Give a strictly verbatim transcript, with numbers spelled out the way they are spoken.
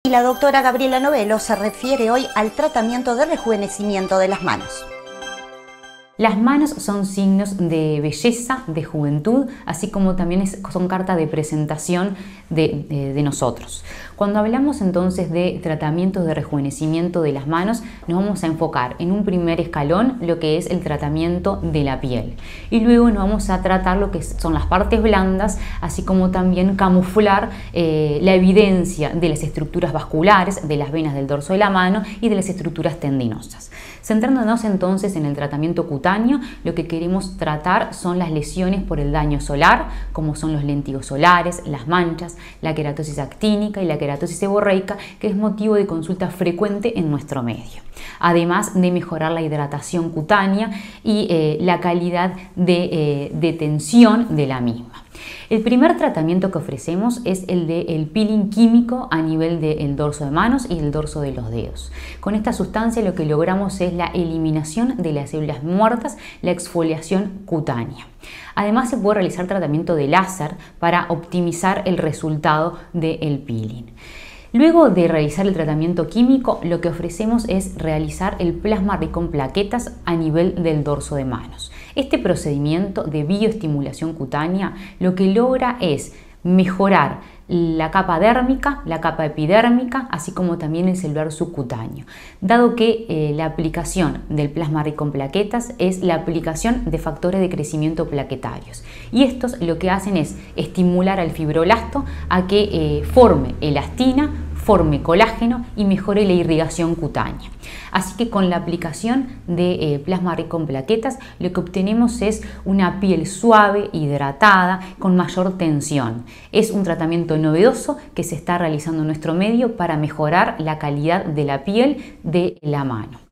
Y la doctora Gabriela Novello se refiere hoy al tratamiento de rejuvenecimiento de las manos. Las manos son signos de belleza, de juventud, así como también es, son carta de presentación de, de, de nosotros. Cuando hablamos entonces de tratamientos de rejuvenecimiento de las manos, nos vamos a enfocar en un primer escalón lo que es el tratamiento de la piel. Y luego nos vamos a tratar lo que son las partes blandas, así como también camuflar eh, la evidencia de las estructuras vasculares, de las venas del dorso de la mano y de las estructuras tendinosas. Centrándonos entonces en el tratamiento cutáneo, lo que queremos tratar son las lesiones por el daño solar, como son los lentigos solares, las manchas, la queratosis actínica y la queratosis seborreica, que es motivo de consulta frecuente en nuestro medio. Además de mejorar la hidratación cutánea y eh, la calidad de, eh, de tensión de la misma. El primer tratamiento que ofrecemos es el del peeling químico a nivel del dorso de manos y el dorso de los dedos. Con esta sustancia lo que logramos es la eliminación de las células muertas, la exfoliación cutánea. Además se puede realizar tratamiento de láser para optimizar el resultado del peeling. Luego de realizar el tratamiento químico, lo que ofrecemos es realizar el plasma rico en plaquetas a nivel del dorso de manos. Este procedimiento de bioestimulación cutánea lo que logra es mejorar la capa dérmica, la capa epidérmica, así como también el celular subcutáneo, dado que eh, la aplicación del plasma rico en plaquetas es la aplicación de factores de crecimiento plaquetarios. Y estos lo que hacen es estimular al fibroblasto a que eh, forme elastina, forme colágeno y mejore la irrigación cutánea. Así que con la aplicación de eh, plasma rico en plaquetas lo que obtenemos es una piel suave, hidratada, con mayor tensión. Es un tratamiento novedoso que se está realizando en nuestro medio para mejorar la calidad de la piel de la mano.